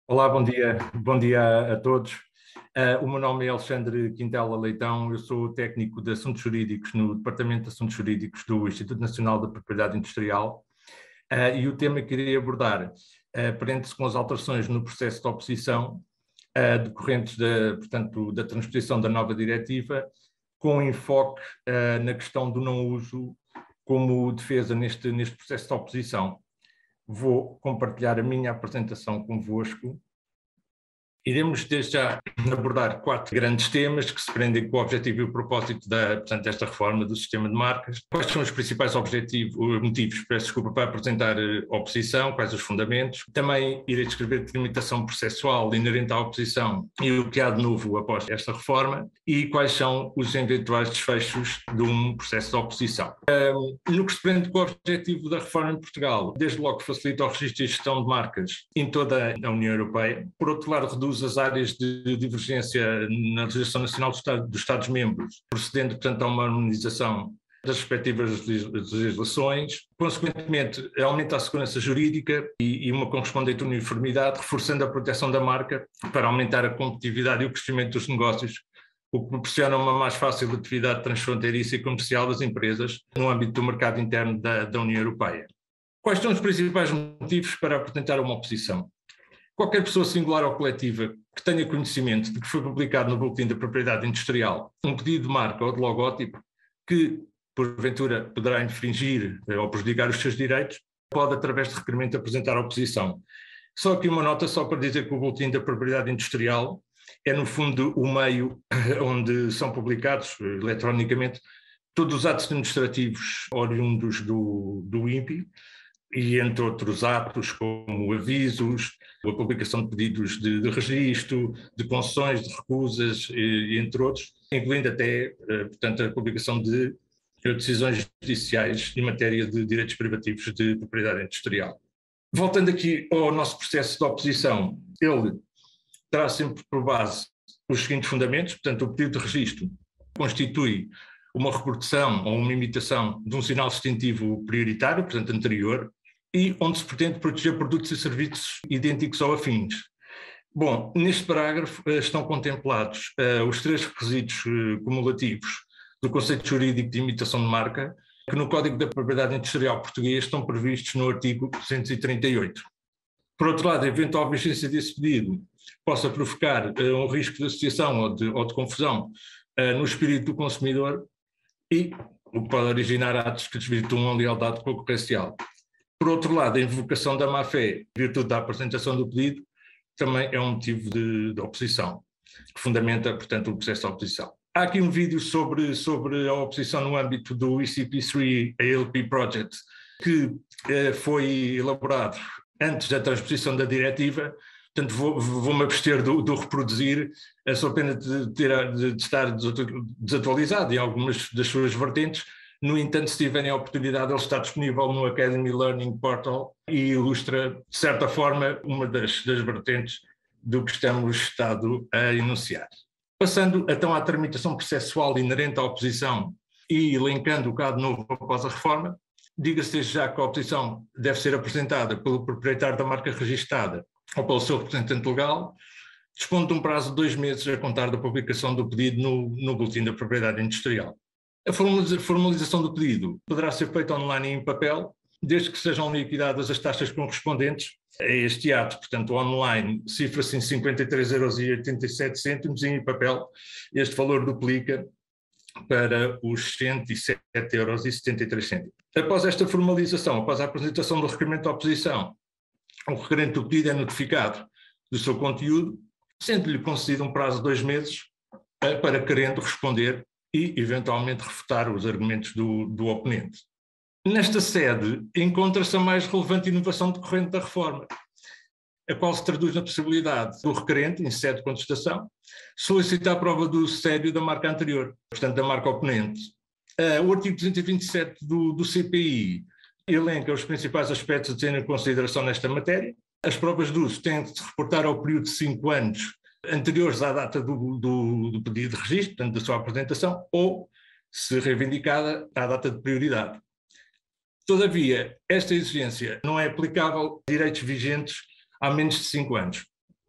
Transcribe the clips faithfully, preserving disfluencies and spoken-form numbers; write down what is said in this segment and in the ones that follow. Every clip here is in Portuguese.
Olá, bom dia, bom dia a, a todos. Uh, o meu nome é Alexandre Quintela Leitão, eu sou técnico de Assuntos Jurídicos no Departamento de Assuntos Jurídicos do Instituto Nacional da Propriedade Industrial uh, e o tema que irei abordar uh, prende-se com as alterações no processo de oposição uh, decorrentes da, portanto, da transposição da nova diretiva, com enfoque uh, na questão do não uso como defesa neste, neste processo de oposição. Vou compartilhar a minha apresentação convosco. Iremos desde já abordar quatro grandes temas que se prendem com o objetivo e o propósito da, portanto, desta reforma do sistema de marcas. Quais são os principais objetivos, motivos, peço desculpa, para apresentar a oposição, quais os fundamentos. Também irei descrever a delimitação processual inerente à oposição e o que há de novo após esta reforma e quais são os eventuais desfechos de um processo de oposição. Um, no que se prende com o objetivo da reforma em Portugal, desde logo facilita o registro e gestão de marcas em toda a União Europeia. Por outro lado, reduz as áreas de divergência na legislação nacional dos Estados, dos Estados-membros, procedendo, portanto, a uma harmonização das respectivas legislações. Consequentemente, aumenta a segurança jurídica e, e uma correspondente uniformidade, reforçando a proteção da marca para aumentar a competitividade e o crescimento dos negócios, o que proporciona uma mais fácil atividade transfronteiriça e comercial das empresas no âmbito do mercado interno da, da União Europeia. Quais são os principais motivos para apresentar uma oposição? Qualquer pessoa singular ou coletiva que tenha conhecimento de que foi publicado no Boletim da Propriedade Industrial um pedido de marca ou de logótipo que, porventura, poderá infringir ou prejudicar os seus direitos, pode, através de requerimento, apresentar oposição. Só aqui uma nota só para dizer que o Boletim da Propriedade Industrial é, no fundo, o meio onde são publicados eletronicamente todos os atos administrativos oriundos do, do I N P I, e entre outros atos como avisos, a publicação de pedidos de, de registro, de concessões, de recusas, e, entre outros, incluindo até, portanto, a publicação de decisões judiciais em matéria de direitos privativos de propriedade industrial. Voltando aqui ao nosso processo de oposição, ele terá sempre por base os seguintes fundamentos. Portanto, o pedido de registro constitui uma reprodução ou uma imitação de um sinal distintivo prioritário, portanto anterior, e onde se pretende proteger produtos e serviços idênticos ou afins. Bom, neste parágrafo uh, estão contemplados uh, os três requisitos uh, cumulativos do conceito jurídico de imitação de marca, que no Código da Propriedade Industrial Português estão previstos no artigo duzentos e trinta e oito. Por outro lado, a eventual vigência desse pedido possa provocar uh, um risco de associação ou de, ou de confusão uh, no espírito do consumidor e o que pode originar atos que desvirtuam a lealdade concorrencial. Por outro lado, a invocação da má-fé, em virtude da apresentação do pedido, também é um motivo de, de oposição, que fundamenta, portanto, o processo de oposição. Há aqui um vídeo sobre, sobre a oposição no âmbito do E C P três A L P Project, que eh, foi elaborado antes da transposição da diretiva. Portanto, vou, vou-me abster do, do reproduzir, a só pena de, ter, de, de estar desatualizado em algumas das suas vertentes. No entanto, se tiverem a oportunidade, ele está disponível no Academy Learning Portal e ilustra, de certa forma, uma das, das vertentes do que estamos estado a enunciar. Passando então à tramitação processual inerente à oposição e elencando o caso novo após a reforma, diga-se já que a oposição deve ser apresentada pelo proprietário da marca registada ou pelo seu representante legal, dispondo de um prazo de dois meses a contar da publicação do pedido no, no Boletim da Propriedade Industrial. A formalização do pedido poderá ser feita online e em papel, desde que sejam liquidadas as taxas correspondentes a este ato. Portanto, online cifra-se em cinquenta e três euros e oitenta e sete cêntimos e em papel este valor duplica para os cento e sete euros e setenta e três cêntimos. Após esta formalização, após a apresentação do requerimento de oposição, o requerente do pedido é notificado do seu conteúdo, sendo-lhe concedido um prazo de dois meses para querendo responder e, eventualmente, refutar os argumentos do, do oponente. Nesta sede, encontra-se a mais relevante inovação decorrente da reforma, a qual se traduz na possibilidade do requerente, em sede de contestação, solicitar a prova do sério da marca anterior, portanto, da marca oponente. Uh, o artigo duzentos e vinte e sete do, do C P I elenca os principais aspectos a ter em consideração nesta matéria. As provas de uso têm de se reportar ao período de cinco anos anteriores à data do, do, do pedido de registro, portanto, da sua apresentação, ou, se reivindicada, à data de prioridade. Todavia, esta exigência não é aplicável a direitos vigentes há menos de cinco anos.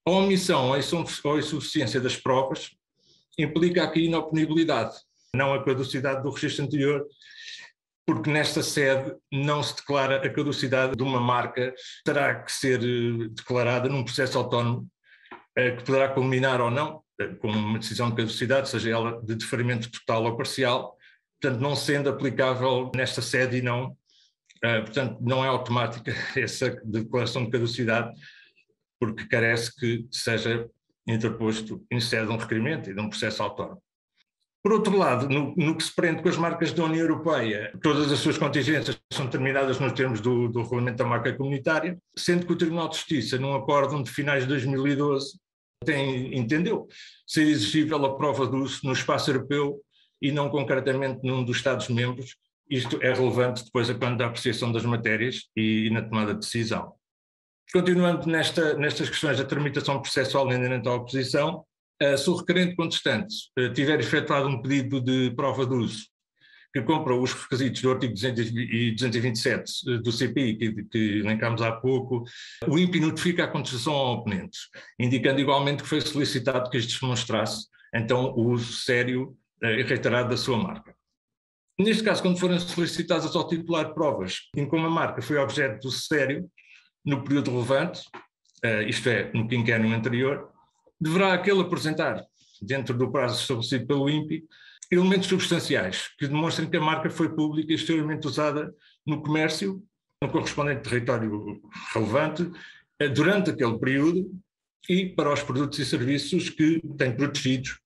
A omissão ou a insuficiência das provas implica aqui inoponibilidade, não a caducidade do registro anterior, porque nesta sede não se declara a caducidade de uma marca, terá que ser declarada num processo autónomo, que poderá culminar ou não com uma decisão de caducidade, seja ela de deferimento total ou parcial, portanto não sendo aplicável nesta sede e não, portanto não é automática essa declaração de caducidade, porque carece que seja interposto em sede de um requerimento e de um processo autónomo. Por outro lado, no, no que se prende com as marcas da União Europeia, todas as suas contingências são determinadas nos termos do, do Regulamento da Marca Comunitária, sendo que o Tribunal de Justiça, num acórdão de finais de dois mil e doze, tem, entendeu ser exigível a prova do uso no espaço europeu e não concretamente num dos Estados-membros. Isto é relevante depois a quando da apreciação das matérias e, e na tomada de decisão. Continuando nesta, nestas questões da tramitação processual inerente à oposição, uh, se o requerente contestante uh, tiver efetuado um pedido de prova de uso que cumpra os requisitos do artigo duzentos e vinte e sete uh, do C P I, que, que elencámos há pouco, o I N P I notifica a contestação ao oponente, indicando igualmente que foi solicitado que este demonstrasse, então, o uso sério uh, e reiterado da sua marca. Neste caso, quando forem solicitadas ao titular provas em como a marca foi objeto do uso sério, no período relevante, isto é, no quinquênio anterior, deverá aquele apresentar, dentro do prazo estabelecido pelo I N P I, elementos substanciais que demonstrem que a marca foi pública e exteriormente usada no comércio, no correspondente território relevante, durante aquele período e para os produtos e serviços que tem protegidos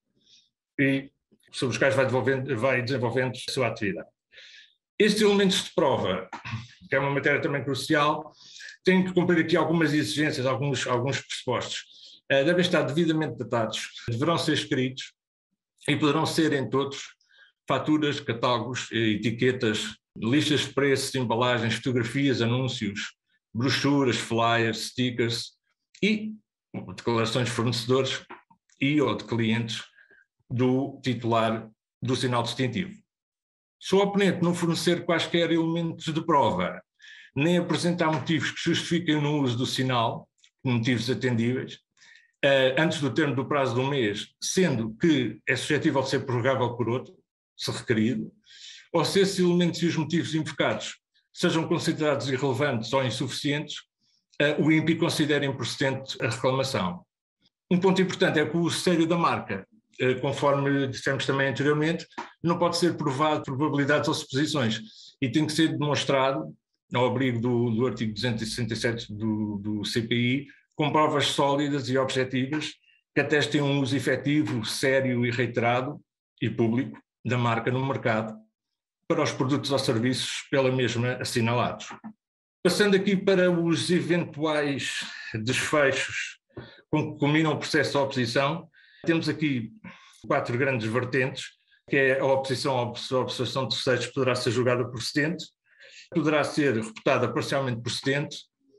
e sobre os quais vai desenvolvendo, vai desenvolvendo a sua atividade. Estes elementos de prova, que é uma matéria também crucial, têm que cumprir aqui algumas exigências, alguns, alguns pressupostos. Uh, devem estar devidamente datados, deverão ser escritos e poderão ser, em todos, faturas, catálogos, etiquetas, listas de preços, embalagens, fotografias, anúncios, brochuras, flyers, stickers e declarações de fornecedores e ou de clientes do titular do sinal distintivo. Se o oponente não fornecer quaisquer elementos de prova, nem apresentar motivos que justifiquem o uso do sinal, motivos atendíveis, uh, antes do termo do prazo de um mês, sendo que é suscetível de ser prorrogável por outro, se requerido, ou se esses elementos e os motivos invocados sejam considerados irrelevantes ou insuficientes, uh, o I N P I considera improcedente a reclamação. Um ponto importante é que o uso sério da marca, uh, conforme dissemos também anteriormente, não pode ser provado por probabilidades ou suposições e tem que ser demonstrado ao abrigo do, do artigo duzentos e sessenta e sete do, do C P I, com provas sólidas e objetivas que atestem um uso efetivo, sério e reiterado e público da marca no mercado para os produtos ou serviços pela mesma assinalados. Passando aqui para os eventuais desfechos com que culmina o processo de oposição, temos aqui quatro grandes vertentes, que é a oposição à observação de terceiros que poderá ser julgada procedente, poderá ser reputada parcialmente procedente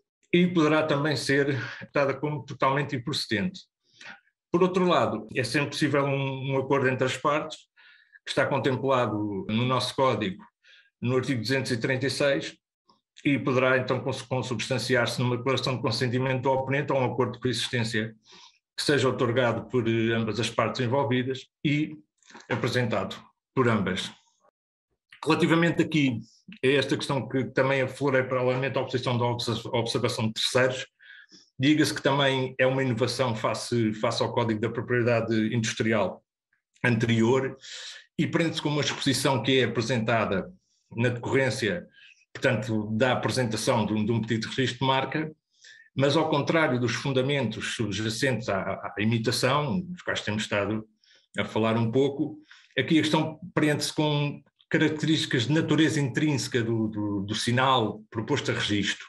e poderá também ser reputada como totalmente improcedente. Por outro lado, é sempre possível um, um acordo entre as partes, que está contemplado no nosso Código, no artigo duzentos e trinta e seis, e poderá então consubstanciar-se numa declaração de consentimento do oponente a um acordo de coexistência que seja otorgado por ambas as partes envolvidas e apresentado por ambas. Relativamente aqui a esta questão que também aflorei paralelamente à oposição da observação de terceiros, diga-se que também é uma inovação face, face ao Código da Propriedade Industrial anterior e prende-se com uma exposição que é apresentada na decorrência, portanto, da apresentação de um, de um pedido de registro de marca, mas ao contrário dos fundamentos subjacentes à, à imitação, dos quais temos estado a falar um pouco, aqui a questão prende-se com características de natureza intrínseca do, do, do sinal proposto a registro,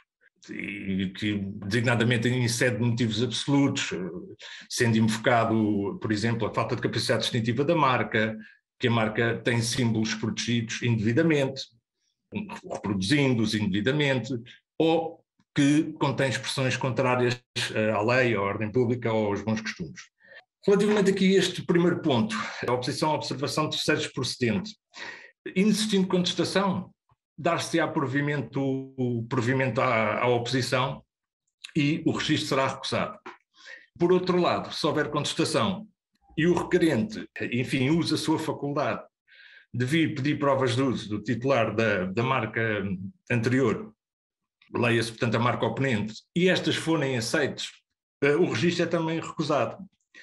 e que designadamente em sede de motivos absolutos, sendo invocado, por exemplo, a falta de capacidade distintiva da marca, que a marca tem símbolos protegidos indevidamente, reproduzindo-os indevidamente, ou que contém expressões contrárias à lei, à ordem pública ou aos bons costumes. Relativamente aqui a este primeiro ponto, a oposição à observação de terceiros procedente, inexistindo contestação, dar-se-á provimento, provimento à, à oposição e o registro será recusado. Por outro lado, se houver contestação e o requerente, enfim, usa a sua faculdade de vir pedir provas de uso do titular da, da marca anterior, leia-se, portanto, a marca oponente, e estas forem aceites, o registro é também recusado.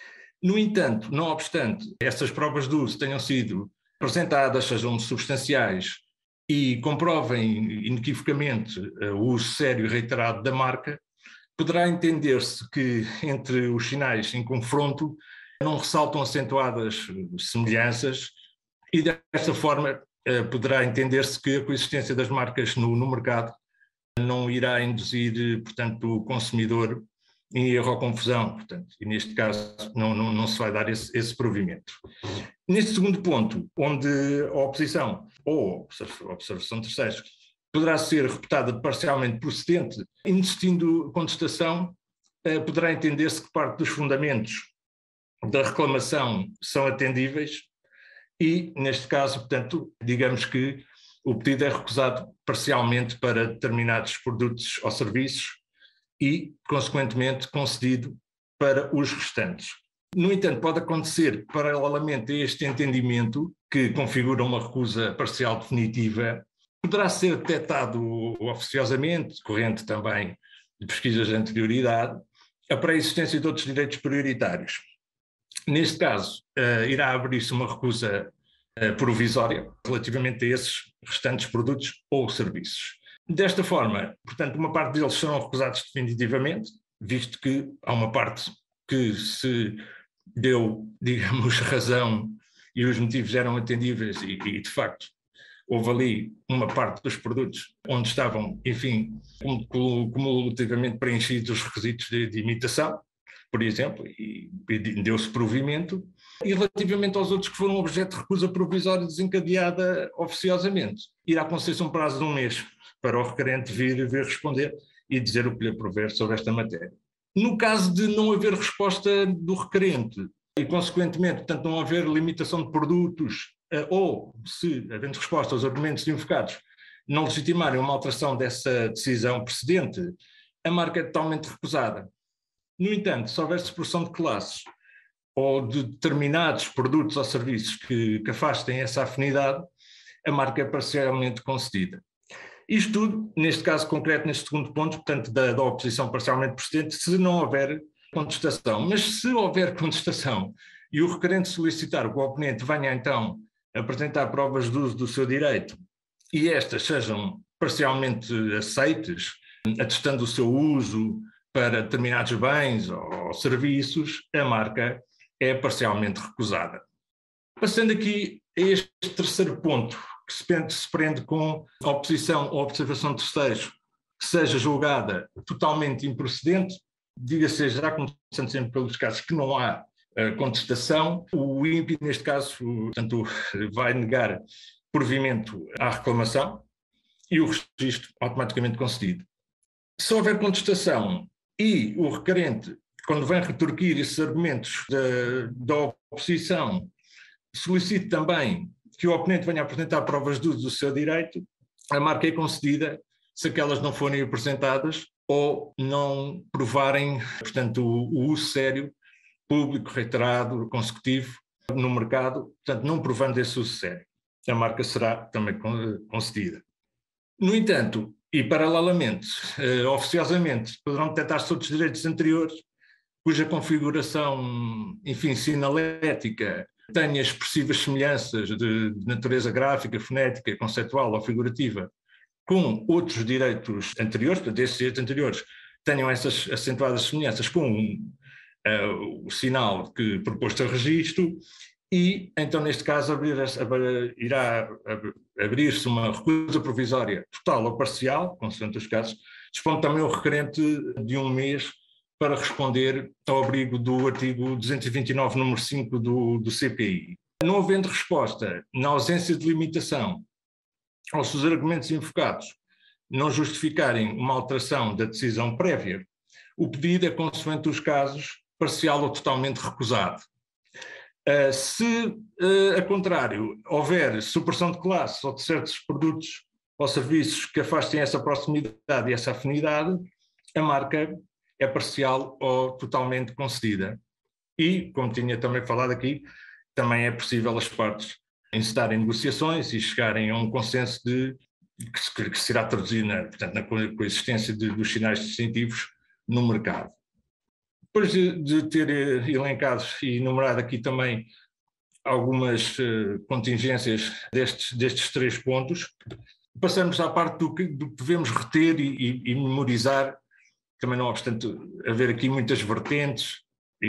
No entanto, não obstante essas provas de uso tenham sido apresentadas, sejam substanciais e comprovem inequivocamente o uso sério e reiterado da marca, poderá entender-se que entre os sinais em confronto não ressaltam acentuadas semelhanças e desta forma poderá entender-se que a coexistência das marcas no, no mercado não irá induzir, portanto, o consumidor em erro ou confusão, portanto, e neste caso não, não, não se vai dar esse, esse provimento. Neste segundo ponto, onde a oposição ou a observação de terceiros poderá ser reputada parcialmente procedente, inexistindo contestação, eh, poderá entender-se que parte dos fundamentos da reclamação são atendíveis e, neste caso, portanto, digamos que o pedido é recusado parcialmente para determinados produtos ou serviços e, consequentemente, concedido para os restantes. No entanto, pode acontecer, paralelamente a este entendimento, que configura uma recusa parcial definitiva, poderá ser detectado oficiosamente, decorrente também de pesquisas de anterioridade, a pré-existência de outros direitos prioritários. Neste caso, uh, irá abrir-se uma recusa uh, provisória relativamente a esses restantes produtos ou serviços. Desta forma, portanto, uma parte deles serão recusados definitivamente, visto que há uma parte que se deu, digamos, razão e os motivos eram atendíveis e, e de facto, houve ali uma parte dos produtos onde estavam, enfim, cumulativamente preenchidos os requisitos de, de imitação, por exemplo, e, e deu-se provimento, e relativamente aos outros que foram objeto de recusa provisória desencadeada oficiosamente, irá conceder-se um prazo de um mês para o requerente vir, vir responder e dizer o que lhe aprover sobre esta matéria. No caso de não haver resposta do requerente e, consequentemente, portanto, não haver limitação de produtos ou, se, havendo resposta aos argumentos invocados, não legitimarem uma alteração dessa decisão precedente, a marca é totalmente recusada. No entanto, se houver supressão de classes ou de determinados produtos ou serviços que, que afastem essa afinidade, a marca é parcialmente concedida. Isto tudo, neste caso concreto, neste segundo ponto, portanto, da, da oposição parcialmente procedente, se não houver contestação. Mas se houver contestação e o requerente solicitar que o oponente venha então apresentar provas de uso do seu direito e estas sejam parcialmente aceites, atestando o seu uso para determinados bens ou serviços, a marca é parcialmente recusada. Passando aqui a este terceiro ponto, que se prende com a oposição ou observação de terceiros, que seja julgada totalmente improcedente, diga-se já, começando sempre pelos casos que não há uh, contestação, o I N P I, neste caso, portanto, vai negar provimento à reclamação e o registro automaticamente concedido. Se houver contestação e o requerente, quando vem retorquir esses argumentos da, da oposição, solicite também que o oponente venha a apresentar provas de uso do seu direito, a marca é concedida se aquelas não forem apresentadas ou não provarem, portanto, o, o uso sério, público, reiterado, consecutivo no mercado, portanto, não provando esse uso sério. A marca será também concedida. No entanto, e paralelamente, eh, oficiosamente, poderão detectar-se outros direitos anteriores, cuja configuração, enfim, sinalética, tenha expressivas semelhanças de, de natureza gráfica, fonética, conceitual ou figurativa com outros direitos anteriores, portanto, esses direitos anteriores tenham essas acentuadas semelhanças com uh, o sinal que proposto a registro e, então, neste caso, abrir, irá abrir-se uma recusa provisória total ou parcial, consoante os casos, dispondo também o requerente de um mês para responder ao abrigo do artigo duzentos e vinte e nove, número cinco do, do C P I. Não havendo resposta, na ausência de limitação, ou se os argumentos invocados não justificarem uma alteração da decisão prévia, o pedido é, consoante os casos, parcial ou totalmente recusado. Uh, se, uh, a contrário, houver supressão de classe ou de certos produtos ou serviços que afastem essa proximidade e essa afinidade, a marca é parcial ou totalmente concedida. E, como tinha também falado aqui, também é possível as partes encetarem negociações e chegarem a um consenso de, que, se, que se irá traduzir na, portanto, na coexistência de, dos sinais distintivos no mercado. Depois de, de ter elencado e enumerado aqui também algumas uh, contingências destes, destes três pontos, passamos à parte do que, do que devemos reter e, e, e memorizar, também não obstante haver aqui muitas vertentes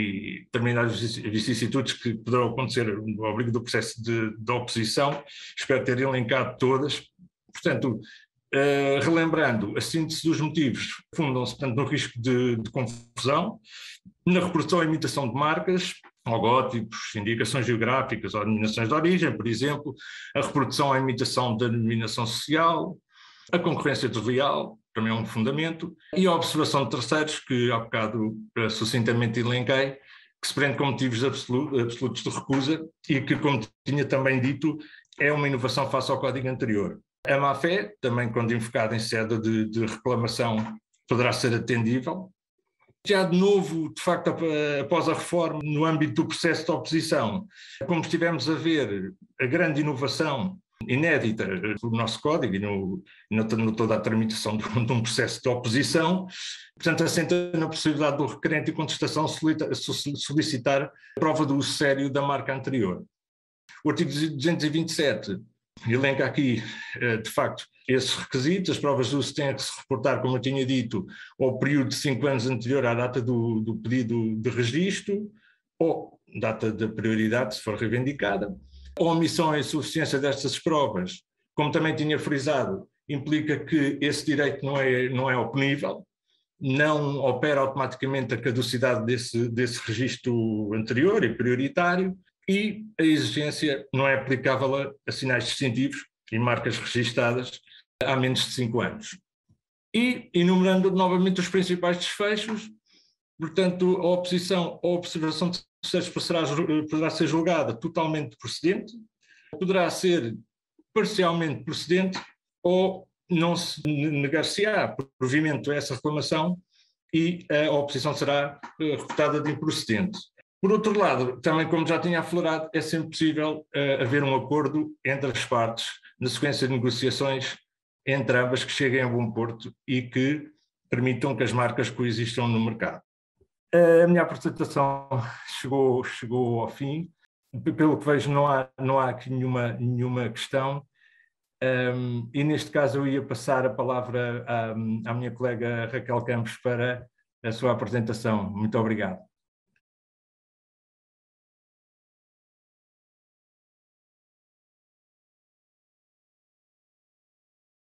e determinadas vicissitudes que poderão acontecer no abrigo do processo de, de oposição. Espero ter elencado todas. Portanto, uh, relembrando, a síntese dos motivos fundam-se, portanto, no risco de, de confusão, na reprodução e imitação de marcas, logótipos, indicações geográficas ou denominações de origem, por exemplo, a reprodução e imitação da denominação social, a concorrência desleal, também é um fundamento, e a observação de terceiros, que há bocado sucintamente elenquei, que se prende com motivos absolutos de recusa e que, como tinha também dito, é uma inovação face ao código anterior. A má-fé, também quando invocada em sede de, de reclamação, poderá ser atendível. Já de novo, de facto, após a reforma, no âmbito do processo de oposição, como estivemos a ver, a grande inovação inédita do nosso código e no, no, no toda a tramitação de, de um processo de oposição, portanto, assenta na possibilidade do requerente e contestação solicitar a prova do uso sério da marca anterior. O artigo duzentos e vinte e sete elenca aqui, de facto, esses requisitos. As provas de uso têm que se reportar, como eu tinha dito, ao período de cinco anos anterior à data do, do pedido de registro, ou data da prioridade, se for reivindicada. A omissão e insuficiência destas provas, como também tinha frisado, implica que esse direito não é, não é oponível, não opera automaticamente a caducidade desse, desse registro anterior e prioritário, e a exigência não é aplicável a, a sinais distintivos e marcas registadas há menos de cinco anos. E, enumerando novamente os principais desfechos, portanto, a oposição ou observação de terceiros poderá, poderá ser julgada totalmente procedente, poderá ser parcialmente procedente ou não se negar-se-á provimento a essa reclamação e a oposição será reputada de improcedente. Por outro lado, também como já tinha aflorado, é sempre possível uh, haver um acordo entre as partes na sequência de negociações entre ambas que cheguem a bom porto e que permitam que as marcas coexistam no mercado. A minha apresentação chegou, chegou ao fim. Pelo que vejo, não há, não há aqui nenhuma, nenhuma questão. Um, e neste caso eu ia passar a palavra à, à minha colega Raquel Campos para a sua apresentação. Muito obrigado.